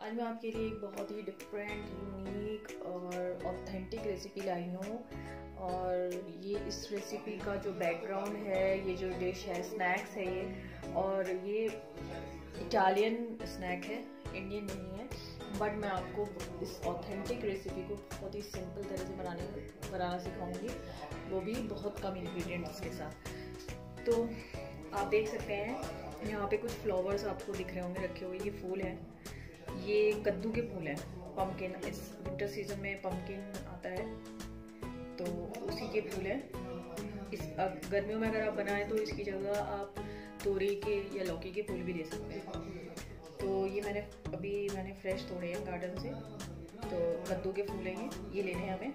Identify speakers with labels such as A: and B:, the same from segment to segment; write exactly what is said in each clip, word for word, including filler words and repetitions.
A: आज मैं आपके लिए एक बहुत ही डिफरेंट, यूनिक और ऑथेंटिक रेसिपी लाई हूँ। और ये इस रेसिपी का जो बैकग्राउंड है, ये जो डिश है, स्नैक्स है ये, और ये इटालियन स्नैक है, इंडियन नहीं है। बट मैं आपको इस ऑथेंटिक रेसिपी को बहुत ही सिंपल तरह से बनाने बनाना सिखाऊंगी, वो भी बहुत कम इंग्रेडिएंट्स के साथ। तो आप देख सकते हैं यहाँ पे कुछ फ्लावर्स आपको दिख रहे होंगे रखे हुए। ये फूल है, ये कद्दू के फूल हैं, पम्पकिन। इस विंटर सीजन में पम्पकिन आता है तो उसी के फूल हैं। इस गर्मियों में अगर आप बनाएं तो इसकी जगह आप तोरी के या लौकी के फूल भी ले सकते हैं। तो ये मैंने अभी मैंने फ्रेश तोड़े हैं गार्डन से। तो कद्दू के फूल हैं, ये ये लेने हैं हमें।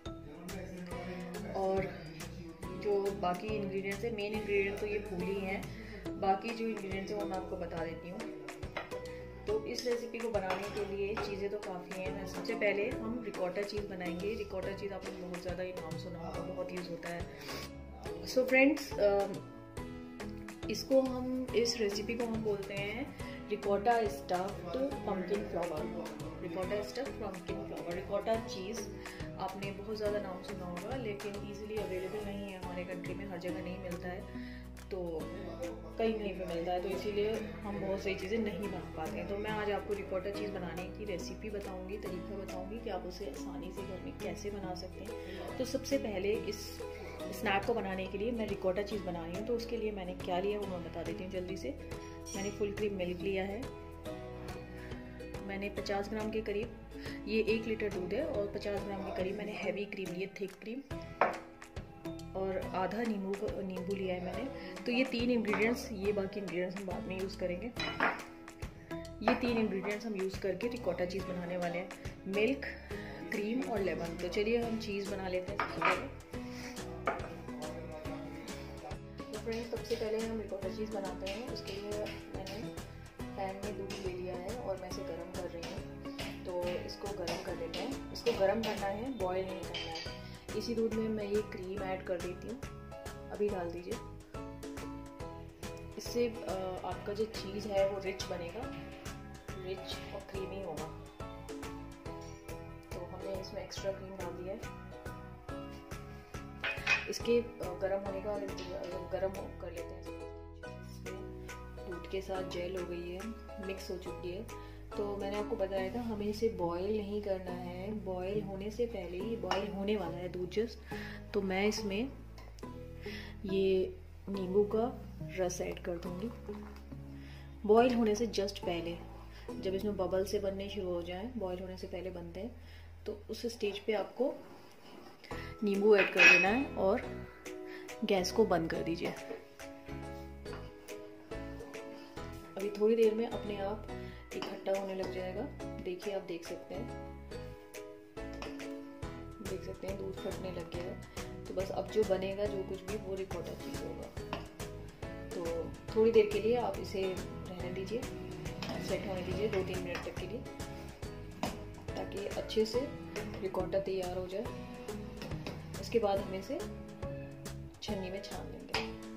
A: और जो बाकी इंग्रेडिएंट्स है, मेन इंग्रेडिएंट तो ये फूल ही हैं, बाकी जो इंग्रेडिएंट्स हैं वो मैं आपको बता देती हूँ। तो इस रेसिपी को बनाने के लिए चीज़ें तो काफ़ी हैं। सबसे पहले हम रिकॉटा चीज़ बनाएंगे। रिकॉटा चीज़ आपने बहुत ज़्यादा ही नाम सुना होगा, बहुत यूज़ होता है। सो फ्रेंड्स, इसको हम इस रेसिपी को हम बोलते हैं ricotta stuffed pumpkin flower. Ricotta stuffed pumpkin flower, ricotta cheese आपने बहुत ज़्यादा नाम सुना होगा, लेकिन ईजिली अवेलेबल नहीं है हमारे कंट्री में, हर जगह नहीं मिलता है, तो कहीं कहीं पे मिलता है, तो इसीलिए हम बहुत सही चीज़ें नहीं बना पाते हैं। तो मैं आज आपको रिकॉटा चीज़ बनाने की रेसिपी बताऊंगी, तरीका बताऊंगी कि आप उसे आसानी से घर में कैसे बना सकते हैं। तो सबसे पहले इस स्नैक को बनाने के लिए मैं रिकॉटा चीज़ बना रही हूँ, तो उसके लिए मैंने क्या लिया वो मैं बता देती हूँ जल्दी से। मैंने फुल क्रीम मिल्क लिया है, मैंने पचास ग्राम के करीब, ये एक लीटर दूध है, और पचास ग्राम के करीब मैंने हैवी क्रीम ली है, थिक क्रीम, और आधा नींबू नींबू लिया है मैंने। तो ये तीन इंग्रेडिएंट्स, ये बाकी इंग्रेडिएंट्स हम बाद में यूज़ करेंगे। ये तीन इंग्रेडिएंट्स हम यूज़ करके रिकॉटा चीज़ बनाने वाले हैं, मिल्क, क्रीम और लेमन। तो चलिए हम चीज़ बना लेते हैं सबसे पहले। तो फ्रेंड्स, सबसे पहले हम रिकॉटा चीज़ बनाते हैं। उसके लिए मैंने पैन में दूध ले लिया है और मैं इसे गर्म कर रही हूँ। तो इसको गर्म कर लेते हैं। इसको गर्म करना है, बॉयल नहीं करना है। इसी दूध में मैं ये क्रीम ऐड कर देती हूँ, अभी डाल दीजिए। इससे आपका जो चीज़ है वो रिच बनेगा, रिच और क्रीमी होगा। तो हमने इसमें एक्स्ट्रा क्रीम डाल दिया है। इसके गर्म होने का गर्म कर लेते हैं। दूध के साथ जेल हो गई है, मिक्स हो चुकी है। तो मैंने आपको बताया था हमें इसे बॉयल नहीं करना है, बॉयल होने से पहले ही, बॉयल होने वाला है दूध जस्ट। तो मैं इसमें ये नींबू का रस ऐड कर दूंगी बॉयल होने से जस्ट पहले। जब इसमें बबल से बनने शुरू हो जाए, बॉयल होने से पहले बनते हैं, तो उस स्टेज पे आपको नींबू ऐड कर देना है और गैस को बंद कर दीजिए। अभी थोड़ी देर में अपने आप इकट्ठा होने लग जाएगा। देखिए, आप देख सकते हैं, देख सकते हैं दूध फटने लग गया है। तो बस अब जो बनेगा, जो कुछ भी, वो रिकॉटा चीज़ होगा। तो थोड़ी देर के लिए आप इसे रहने दीजिए, सेट होने दीजिए दो तीन मिनट तक के लिए, ताकि अच्छे से रिकॉटा तैयार हो जाए। उसके बाद हम इसे छन्नी में छान लेंगे।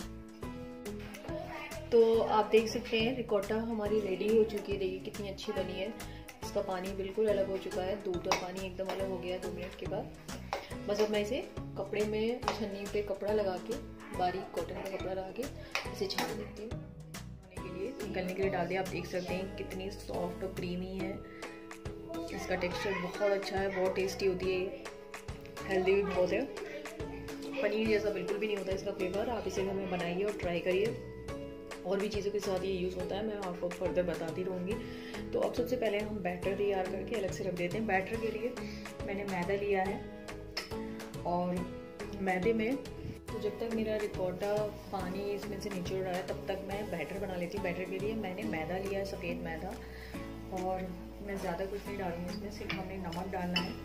A: तो आप देख सकते हैं रिकॉटा हमारी रेडी हो चुकी है। देखिए कितनी अच्छी बनी है। इसका पानी बिल्कुल अलग हो चुका है, दूध का पानी एकदम अलग हो गया दो मिनट के बाद। बस अब मैं इसे कपड़े में, छन्नी पे कपड़ा लगा के, बारीक कॉटन का कपड़ा लगा के इसे छान देती हूँ। होने के लिए, निकलने के लिए डाल दिया। आप देख सकते हैं कितनी सॉफ्ट और क्रीमी है। इसका टेक्स्चर बहुत अच्छा है, बहुत टेस्टी होती है, हेल्दी भी बहुत है। पनीर जैसा बिल्कुल भी नहीं होता इसका फ्लेवर। आप इसे घर में बनाइए और ट्राई करिए। और भी चीज़ों के साथ ये यूज़ होता है, मैं आपको फर्दर बताती रहूँगी। तो अब सबसे पहले हम बैटर तैयार करके अलग से रख देते हैं। बैटर के लिए मैंने मैदा लिया है, और मैदे में, तो जब तक मेरा रिकॉटा पानी इसमें से निचोड़ रहा है, तब तक मैं बैटर बना लेती हूँ। बैटर के लिए मैंने मैदा लिया है, सफ़ेद मैदा, और मैं ज़्यादा कुछ नहीं डालूँगी इसमें, सिर्फ हमने नमक डालना है।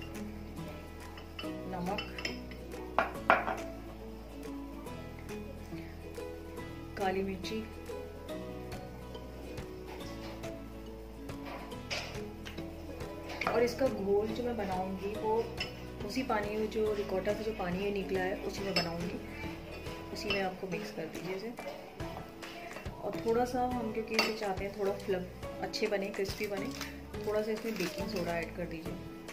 A: नमक, काली मिर्ची, और इसका घोल जो मैं बनाऊंगी वो उसी पानी में, जो रिकॉटा से जो पानी है निकला है, उसी में बनाऊंगी। उसी में आपको मिक्स कर दीजिए इसे। और थोड़ा सा हम, क्योंकि इसे चाहते हैं थोड़ा फ्लफ अच्छे बने, क्रिस्पी बने, थोड़ा सा इसमें बेकिंग सोडा ऐड कर दीजिए।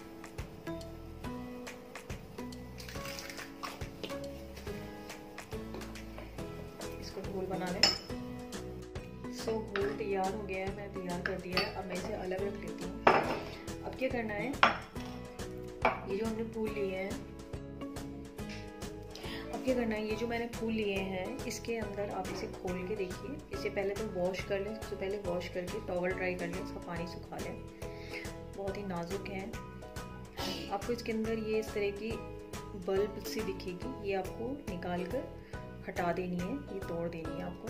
A: इसको घोल बना लें। सो घोल तैयार हो गया है, मैं तैयार कर दिया है। अब मैं इसे अलग रख लेती हूँ। अब क्या करना है, ये जो हमने फूल लिए हैं, अब क्या करना है, ये जो मैंने फूल लिए हैं इसके अंदर आप इसे खोल के देखिए। इसे पहले तो वॉश कर लें, सबसे पहले वॉश करके टॉवल ड्राई कर लें, इसका पानी सुखा लें। बहुत ही नाजुक हैं। आपको इसके अंदर ये इस तरह की बल्ब सी दिखेगी, ये आपको निकाल कर हटा देनी है, ये तोड़ देनी है आपको।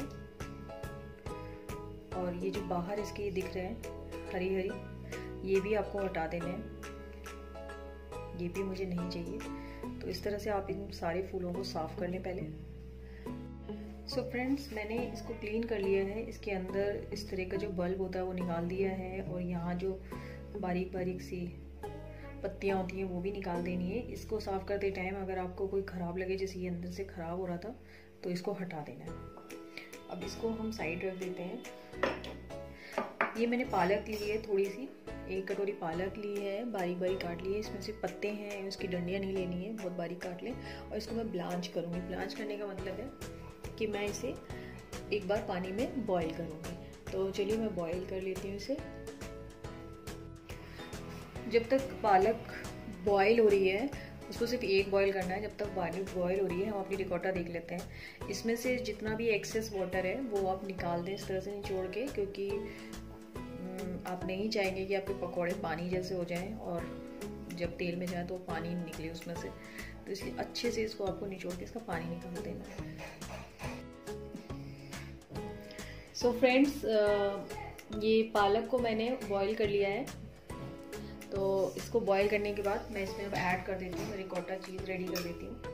A: और ये जो बाहर इसके ये दिख रहे हैं हरी हरी, ये भी आपको हटा देने हैं, ये भी मुझे नहीं चाहिए। तो इस तरह से आप इन सारे फूलों को साफ कर लें पहले। सो so फ्रेंड्स, मैंने इसको क्लीन कर लिया है। इसके अंदर इस तरह का जो बल्ब होता है वो निकाल दिया है, और यहाँ जो बारीक बारीक सी पत्तियाँ होती हैं वो भी निकाल देनी है। इसको साफ करते टाइम अगर आपको कोई ख़राब लगे, जैसे ये अंदर से ख़राब हो रहा था, तो इसको हटा देना है। अब इसको हम साइड रख देते हैं। ये मैंने पालक ली है थोड़ी सी, एक कटोरी पालक ली है, बारीक बारीक काट ली है। इसमें से पत्ते हैं, उसकी डंडियाँ नहीं लेनी है, बहुत बारीक काट लें। और इसको मैं ब्लांच करूँगी। ब्लांच करने का मतलब है कि मैं इसे एक बार पानी में बॉईल करूँगी। तो चलिए मैं बॉईल कर लेती हूँ इसे। जब तक पालक बॉईल हो रही है, उसको सिर्फ एक बॉईल करना है। जब तक पालक बॉईल हो रही है, हम अपनी रिकॉटा देख लेते हैं। इसमें से जितना भी एक्सेस वाटर है वो आप निकाल दें इस तरह से निचोड़ के, क्योंकि आप नहीं चाहेंगे कि आपके पकौड़े पानी जैसे हो जाएं और जब तेल में जाए तो पानी निकले उसमें से। तो इसलिए अच्छे से इसको आपको निचोड़ के इसका पानी निकाल देना है। सो so फ्रेंड्स, ये पालक को मैंने बॉईल कर लिया है। तो इसको बॉईल करने के बाद मैं इसमें अब ऐड कर देती हूँ, रिकॉटा चीज़ रेडी कर देती हूँ,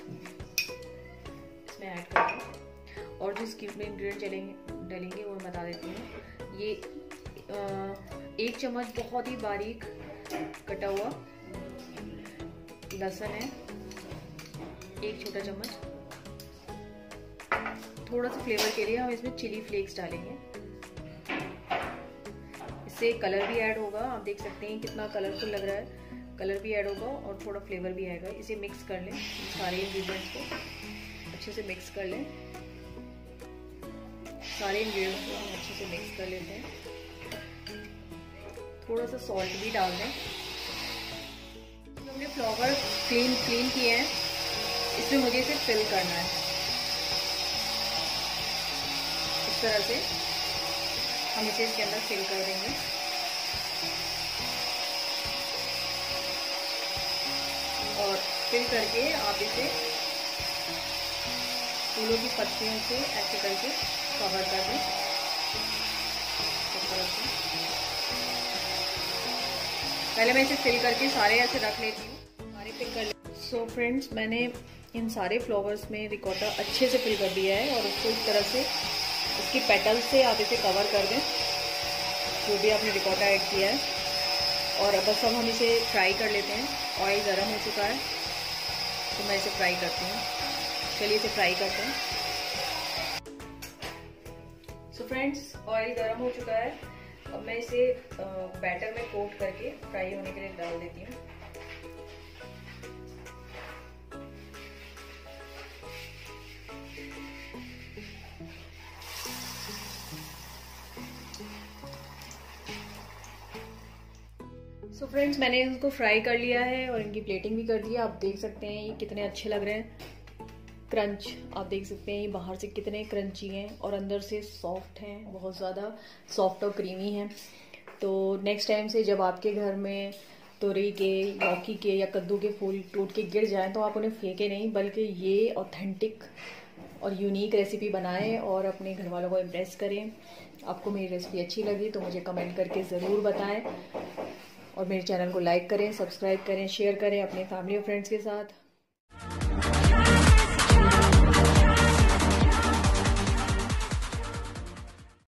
A: इसमें ऐड करती हूँ। और जो इसकी में इंग्रेडिएंट चलेंगे डलेंगे वो मैं बता देती हूँ। ये एक चम्मच बहुत ही बारीक कटा हुआ लहसुन है, एक छोटा चम्मच। थोड़ा सा फ्लेवर के लिए हम इसमें चिली फ्लेक्स डालेंगे, इससे कलर भी ऐड होगा। आप देख सकते हैं कितना कलरफुल लग रहा है, कलर भी ऐड होगा और थोड़ा फ्लेवर भी आएगा। इसे मिक्स कर लें, सारे इंग्रेडिएंट्स को अच्छे से मिक्स कर लें। सारे इंग्रेडिएंट्स को हम अच्छे से मिक्स कर लेते हैं। थोड़ा सा सॉल्ट भी डाल दें। हमने फ्लावर क्लीन क्लीन किए हैं, इसमें मुझे इसे फिल करना है इस तरह से। हम इसे इसके अंदर फिल कर देंगे। और फिल करके आप इसे फूलों की पत्तियों से ऐसे करके कवर कर दें इस तरह से। पहले मैं इसे फिल करके सारे ऐसे रख लेती हूँ, सारे फिल कर लेती हूँ। सो फ्रेंड्स, मैंने इन सारे फ्लावर्स में रिकॉटा अच्छे से फिल कर दिया है, और उसको इस तरह से उसकी पेटल से आप इसे कवर कर दें, जो भी आपने रिकॉटा ऐड किया है। और बस अब हम इसे फ्राई कर लेते हैं। ऑयल गर्म हो चुका है तो मैं इसे फ्राई करती हूँ। चलिए इसे फ्राई करते हैं। सो फ्रेंड्स, ऑयल गर्म हो चुका है। अब मैं इसे बैटर में कोट करके फ्राई होने के लिए डाल देती हूँ। सो so फ्रेंड्स, मैंने इनको फ्राई कर लिया है और इनकी प्लेटिंग भी कर दी है। आप देख सकते हैं ये कितने अच्छे लग रहे हैं। क्रंच आप देख सकते हैं, ये बाहर से कितने क्रंची हैं और अंदर से सॉफ्ट हैं, बहुत ज़्यादा सॉफ्ट और क्रीमी हैं। तो नेक्स्ट टाइम से जब आपके घर में तोरई के, लौकी के या कद्दू के फूल टूट के गिर जाएं तो आप उन्हें फेंके नहीं, बल्कि ये ऑथेंटिक और यूनिक रेसिपी बनाएं और अपने घर वालों को इम्प्रेस करें। आपको मेरी रेसिपी अच्छी लगी तो मुझे कमेंट करके ज़रूर बताएं, और मेरे चैनल को लाइक करें, सब्सक्राइब करें, शेयर करें अपने फैमिली और फ्रेंड्स के साथ।